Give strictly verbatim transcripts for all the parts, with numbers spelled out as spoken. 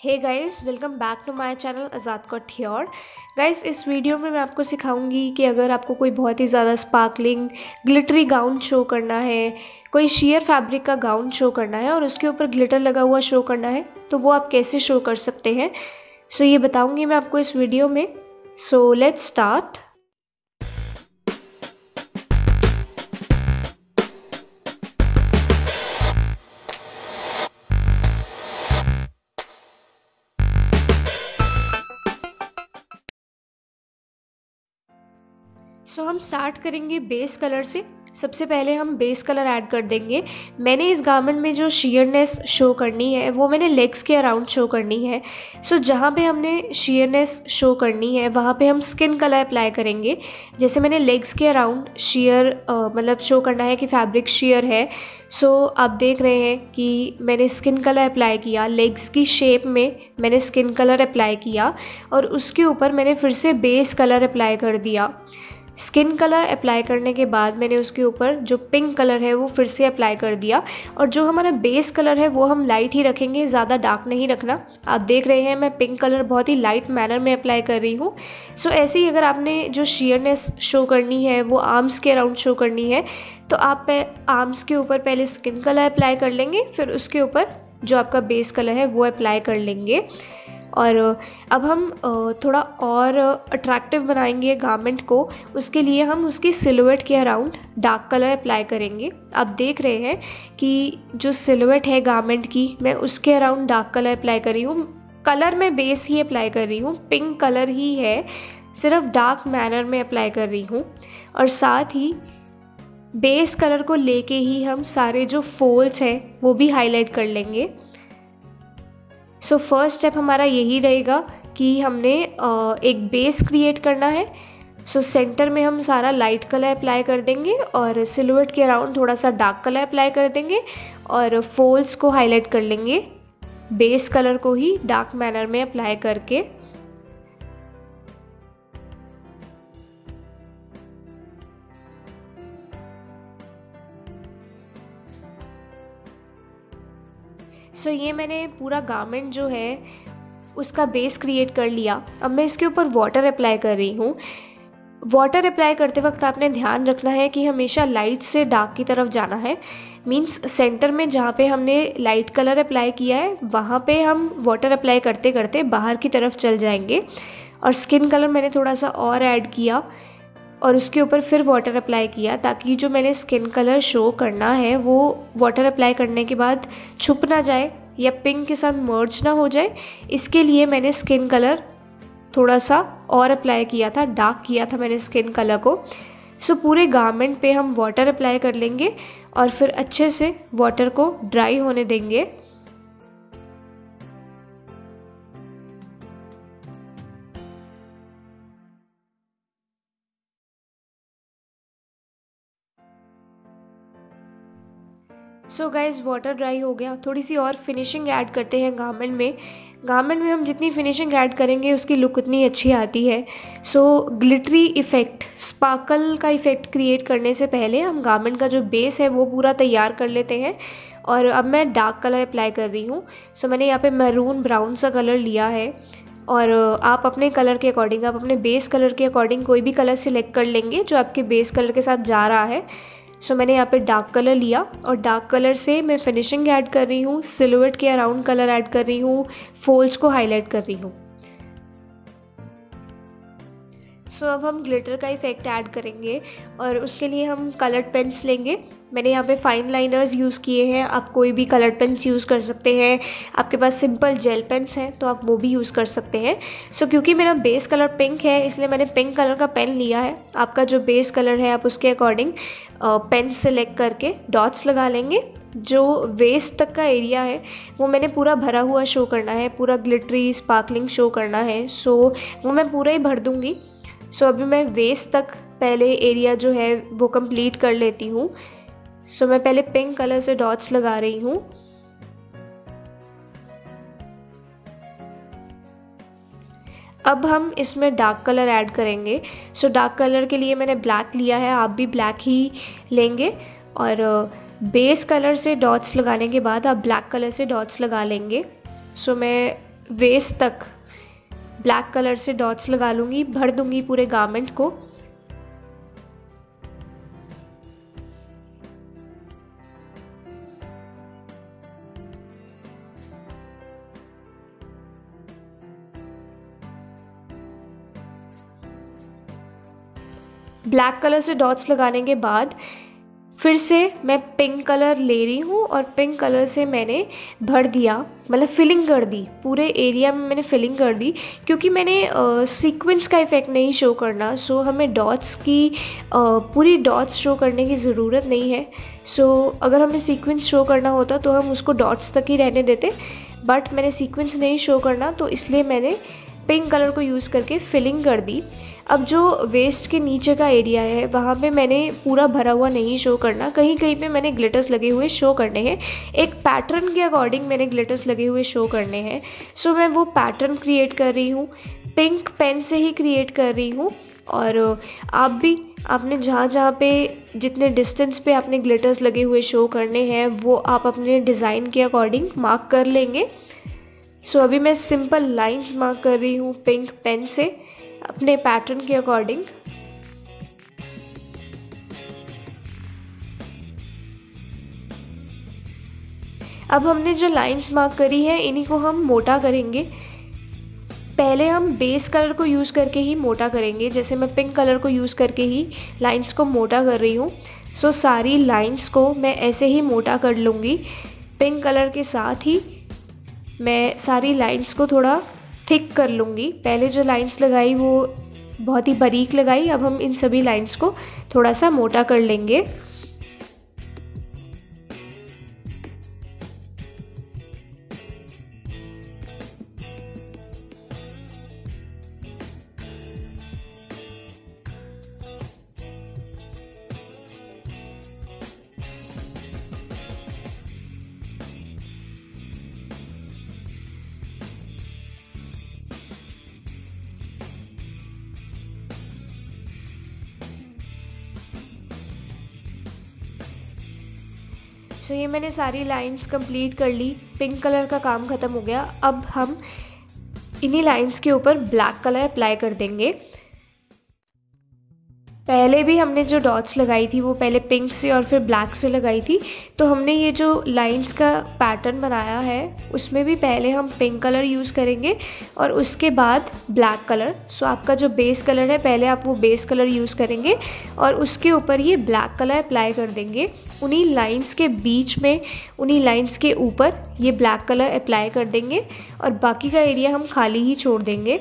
Hey guys, welcome back to my channel Azad cut here. Guys, इस video में मैं आपको सिखाऊंगी कि अगर आपको कोई बहुत ही ज़्यादा स्पार्कलिंग ग्लिटरी गाउन शो करना है, कोई शेयर फैब्रिक का गाउन शो करना है और उसके ऊपर ग्लिटर लगा हुआ शो करना है, तो वो आप कैसे शो कर सकते हैं। सो ये बताऊंगी मैं आपको इस वीडियो में। So let's start. So so, हम स्टार्ट करेंगे बेस कलर से। सबसे पहले हम बेस कलर ऐड कर देंगे। मैंने इस गारमेंट में जो शेयरनेस शो करनी है वो मैंने लेग्स के अराउंड शो करनी है। सो so, जहाँ पे हमने शेयरनेस शो करनी है वहाँ पे हम स्किन कलर अप्लाई करेंगे। जैसे मैंने लेग्स के अराउंड शेयर मतलब शो करना है कि फैब्रिक शेयर है। सो so, आप देख रहे हैं कि मैंने स्किन कलर अप्लाई किया, लेग्स की शेप में मैंने स्किन कलर अप्लाई किया और उसके ऊपर मैंने फिर से बेस कलर अप्लाई कर दिया। स्किन कलर अप्लाई करने के बाद मैंने उसके ऊपर जो पिंक कलर है वो फिर से अप्लाई कर दिया और जो हमारा बेस कलर है वो हम लाइट ही रखेंगे, ज़्यादा डार्क नहीं रखना। आप देख रहे हैं मैं पिंक कलर बहुत ही लाइट मैनर में अप्लाई कर रही हूँ। सो ऐसे ही अगर आपने जो शेयरनेस शो करनी है वो आर्म्स के अराउंड शो करनी है तो आप आर्म्स के ऊपर पहले स्किन कलर अप्लाई कर लेंगे, फिर उसके ऊपर जो आपका बेस कलर है वो अप्लाई कर लेंगे। और अब हम थोड़ा और अट्रैक्टिव बनाएंगे गारमेंट को। उसके लिए हम उसकी सिलुएट के अराउंड डार्क कलर अप्लाई करेंगे। आप देख रहे हैं कि जो सिलुएट है गारमेंट की, मैं उसके अराउंड डार्क कलर अप्लाई कर रही हूँ। कलर मैं बेस ही अप्लाई कर रही हूँ, पिंक कलर ही है, सिर्फ डार्क मैनर में अप्लाई कर रही हूँ। और साथ ही बेस कलर को लेके ही हम सारे जो फोल्ड्स हैं वो भी हाईलाइट कर लेंगे। सो फर्स्ट स्टेप हमारा यही रहेगा कि हमने एक बेस क्रिएट करना है। सो so, सेंटर में हम सारा लाइट कलर अप्लाई कर देंगे और सिलुएट के अराउंड थोड़ा सा डार्क कलर अप्लाई कर देंगे और फोल्ड्स को हाईलाइट कर लेंगे बेस कलर को ही डार्क मैनर में अप्लाई करके। सो so, ये मैंने पूरा गारमेंट जो है उसका बेस क्रिएट कर लिया। अब मैं इसके ऊपर वाटर अप्लाई कर रही हूँ। वाटर अप्लाई करते वक्त आपने ध्यान रखना है कि हमेशा लाइट से डार्क की तरफ जाना है। मींस सेंटर में जहाँ पे हमने लाइट कलर अप्लाई किया है वहाँ पे हम वाटर अप्लाई करते करते बाहर की तरफ चल जाएंगे। और स्किन कलर मैंने थोड़ा सा और ऐड किया और उसके ऊपर फिर वाटर अप्लाई किया ताकि जो मैंने स्किन कलर शो करना है वो वाटर अप्लाई करने के बाद छुप ना जाए या पिंक के साथ मर्ज ना हो जाए। इसके लिए मैंने स्किन कलर थोड़ा सा और अप्लाई किया था, डार्क किया था मैंने स्किन कलर को। सो पूरे गारमेंट पे हम वाटर अप्लाई कर लेंगे और फिर अच्छे से वाटर को ड्राई होने देंगे। सो गाइज, वाटर ड्राई हो गया। थोड़ी सी और फिनिशिंग ऐड करते हैं गारमेंट में। गारमेंट में हम जितनी फिनिशिंग ऐड करेंगे उसकी लुक उतनी अच्छी आती है। सो ग्लिटरी इफ़ेक्ट, स्पार्कल का इफ़ेक्ट क्रिएट करने से पहले हम गारमेंट का जो बेस है वो पूरा तैयार कर लेते हैं। और अब मैं डार्क कलर अप्लाई कर रही हूँ। सो मैंने यहाँ पे मैरून ब्राउन सा कलर लिया है और आप अपने कलर के अकॉर्डिंग, आप अपने बेस कलर के अकॉर्डिंग कोई भी कलर सिलेक्ट कर लेंगे जो आपके बेस कलर के साथ जा रहा है। सो so, मैंने यहाँ पे डार्क कलर लिया और डार्क कलर से मैं फिनिशिंग ऐड कर रही हूँ, सिलुएट के अराउंड कलर ऐड कर रही हूँ, फोल्ड्स को हाईलाइट कर रही हूँ। सो so, अब हम ग्लिटर का इफ़ेक्ट ऐड करेंगे और उसके लिए हम कलर्ड पेन्स लेंगे। मैंने यहाँ पे फाइन लाइनर्स यूज़ किए हैं, आप कोई भी कलर्ड पेन्स यूज़ कर सकते हैं। आपके पास सिंपल जेल पेन्स हैं तो आप वो भी यूज़ कर सकते हैं। सो so, क्योंकि मेरा बेस कलर पिंक है इसलिए मैंने पिंक कलर का पेन लिया है। आपका जो बेस कलर है आप उसके अकॉर्डिंग पेन सेलेक्ट करके डॉट्स लगा लेंगे। जो वेस्ट तक का एरिया है वो मैंने पूरा भरा हुआ शो करना है, पूरा ग्लिटरी स्पार्कलिंग शो करना है। सो so, वो मैं पूरा ही भर दूँगी। सो so, अभी मैं वेस्ट तक पहले एरिया जो है वो कंप्लीट कर लेती हूँ। सो so, मैं पहले पिंक कलर से डॉट्स लगा रही हूँ। अब हम इसमें डार्क कलर ऐड करेंगे। सो so, डार्क कलर के लिए मैंने ब्लैक लिया है, आप भी ब्लैक ही लेंगे। और बेस कलर से डॉट्स लगाने के बाद आप ब्लैक कलर से डॉट्स लगा लेंगे। सो so, मैं वेस्ट तक ब्लैक कलर से डॉट्स लगा लूँगी, भर दूँगी पूरे गारमेंट को। ब्लैक कलर से डॉट्स लगाने के बाद फिर से मैं पिंक कलर ले रही हूँ और पिंक कलर से मैंने भर दिया, मतलब फिलिंग कर दी, पूरे एरिया में मैंने फिलिंग कर दी। क्योंकि मैंने सीक्वेंस का इफ़ेक्ट नहीं शो करना, सो हमें डॉट्स की uh, पूरी डॉट्स शो करने की ज़रूरत नहीं है। सो अगर हमें सीक्वेंस शो करना होता तो हम उसको डॉट्स तक ही रहने देते, बट मैंने सीक्वेंस नहीं शो करना तो इसलिए मैंने पिंक कलर को यूज़ करके फिलिंग कर दी। अब जो वेस्ट के नीचे का एरिया है वहाँ पे मैंने पूरा भरा हुआ नहीं शो करना, कहीं कहीं पे मैंने ग्लिटर्स लगे हुए शो करने हैं, एक पैटर्न के अकॉर्डिंग मैंने ग्लिटर्स लगे हुए शो करने हैं। सो मैं वो पैटर्न क्रिएट कर रही हूँ, पिंक पेन से ही क्रिएट कर रही हूँ। और आप भी आपने जहाँ जहाँ पे जितने डिस्टेंस पे आपने ग्लिटर्स लगे हुए शो करने हैं वो आप अपने डिज़ाइन के अकॉर्डिंग मार्क कर लेंगे। सो अभी मैं सिंपल लाइंस मार्क कर रही हूँ पिंक पेन से अपने पैटर्न के अकॉर्डिंग। अब हमने जो लाइंस मार्क करी है इन्हीं को हम मोटा करेंगे। पहले हम बेस कलर को यूज़ करके ही मोटा करेंगे, जैसे मैं पिंक कलर को यूज़ करके ही लाइंस को मोटा कर रही हूँ। सो सारी लाइंस को मैं ऐसे ही मोटा कर लूँगी। पिंक कलर के साथ ही मैं सारी लाइंस को थोड़ा थिक कर लूँगी। पहले जो लाइंस लगाई वो बहुत ही बारीक लगाई, अब हम इन सभी लाइंस को थोड़ा सा मोटा कर लेंगे। सो ये मैंने सारी लाइंस कंप्लीट कर ली, पिंक कलर का काम ख़त्म हो गया। अब हम इन्हीं लाइंस के ऊपर ब्लैक कलर अप्लाई कर देंगे। पहले भी हमने जो डॉट्स लगाई थी वो पहले पिंक से और फिर ब्लैक से लगाई थी, तो हमने ये जो लाइंस का पैटर्न बनाया है उसमें भी पहले हम पिंक कलर यूज़ करेंगे और उसके बाद ब्लैक कलर। सो आपका जो बेस कलर है पहले आप वो बेस कलर यूज़ करेंगे और उसके ऊपर ये ब्लैक कलर अप्लाई कर देंगे। उन्हीं लाइंस के बीच में, उन्हीं लाइंस के ऊपर ये ब्लैक कलर अप्लाई कर देंगे और बाकी का एरिया हम खाली ही छोड़ देंगे।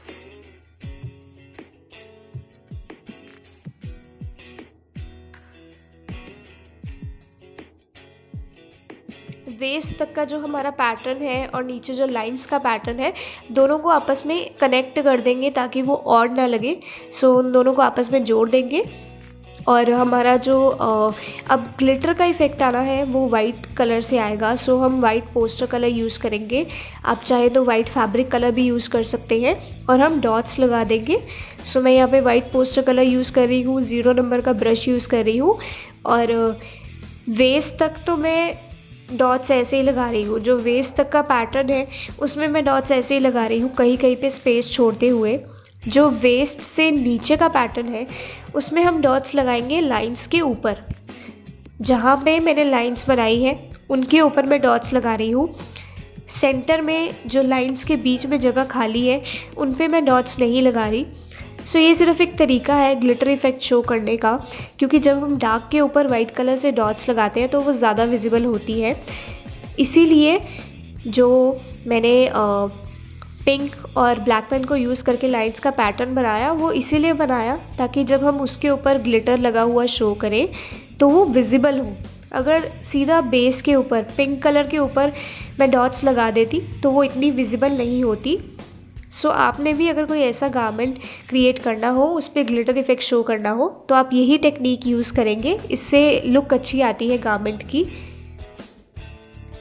वेस्ट तक का जो हमारा पैटर्न है और नीचे जो लाइंस का पैटर्न है दोनों को आपस में कनेक्ट कर देंगे ताकि वो ऑड ना लगे। सो उन दोनों को आपस में जोड़ देंगे और हमारा जो अब ग्लिटर का इफ़ेक्ट आना है वो वाइट कलर से आएगा। सो हम वाइट पोस्टर कलर यूज़ करेंगे, आप चाहे तो वाइट फैब्रिक कलर भी यूज़ कर सकते हैं और हम डॉट्स लगा देंगे। सो मैं यहाँ पे वाइट पोस्टर कलर यूज़ कर रही हूँ, ज़ीरो नंबर का ब्रश यूज़ कर रही हूँ और वेस्ट तक तो मैं डॉट्स ऐसे ही लगा रही हूँ। जो वेस्ट तक का पैटर्न है उसमें मैं डॉट्स ऐसे ही लगा रही हूँ, कहीं कहीं पे स्पेस छोड़ते हुए। जो वेस्ट से नीचे का पैटर्न है उसमें हम डॉट्स लगाएंगे लाइंस के ऊपर। जहाँ पे मैंने लाइंस बनाई है उनके ऊपर मैं डॉट्स लगा रही हूँ। सेंटर में जो लाइंस के बीच में जगह खाली है उन पे मैं डॉट्स नहीं लगा रही। सो so, ये सिर्फ एक तरीका है ग्लिटर इफ़ेक्ट शो करने का, क्योंकि जब हम डार्क के ऊपर वाइट कलर से डॉट्स लगाते हैं तो वो ज़्यादा विजिबल होती है। इसीलिए जो मैंने पिंक और ब्लैक पेन को यूज़ करके लाइंस का पैटर्न बनाया वो इसीलिए बनाया ताकि जब हम उसके ऊपर ग्लिटर लगा हुआ शो करें तो वो विजिबल हो। अगर सीधा बेस के ऊपर पिंक कलर के ऊपर मैं डॉट्स लगा देती तो वो इतनी विजिबल नहीं होती। सो so, आपने भी अगर कोई ऐसा गारमेंट क्रिएट करना हो, उस पर ग्लिटर इफ़ेक्ट शो करना हो तो आप यही टेक्निक यूज़ करेंगे, इससे लुक अच्छी आती है गारमेंट की।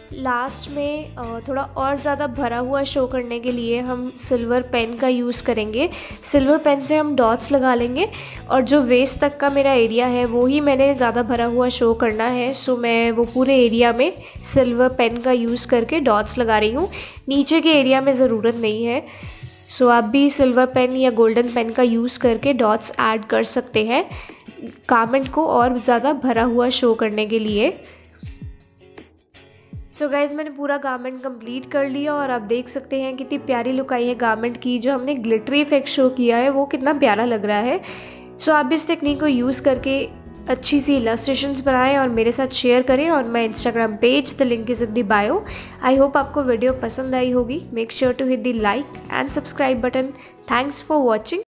लास्ट में अ, थोड़ा और ज़्यादा भरा हुआ शो करने के लिए हम सिल्वर पेन का यूज़ करेंगे। सिल्वर पेन से हम डॉट्स लगा लेंगे और जो वेस्ट तक का मेरा एरिया है वो ही मैंने ज़्यादा भरा हुआ शो करना है। सो मैं वो पूरे एरिया में सिल्वर पेन का यूज़ करके डॉट्स लगा रही हूँ, नीचे के एरिया में ज़रूरत नहीं है। सो आप भी सिल्वर पेन या गोल्डन पेन का यूज़ करके डॉट्स ऐड कर सकते हैं गारमेंट को और ज़्यादा भरा हुआ शो करने के लिए। सो so गाइज़, मैंने पूरा गारमेंट कंप्लीट कर लिया और आप देख सकते हैं कितनी प्यारी लुक आई है गारमेंट की। जो हमने ग्लिटरी इफेक्ट शो किया है वो कितना प्यारा लग रहा है। सो so आप भी इस टेक्निक को यूज़ करके अच्छी सी इलस्ट्रेशंस बनाएं और मेरे साथ शेयर करें और my Instagram page, the link is in the bio. I hope आपको वीडियो पसंद आई होगी। Make sure to hit the like and subscribe button. Thanks for watching.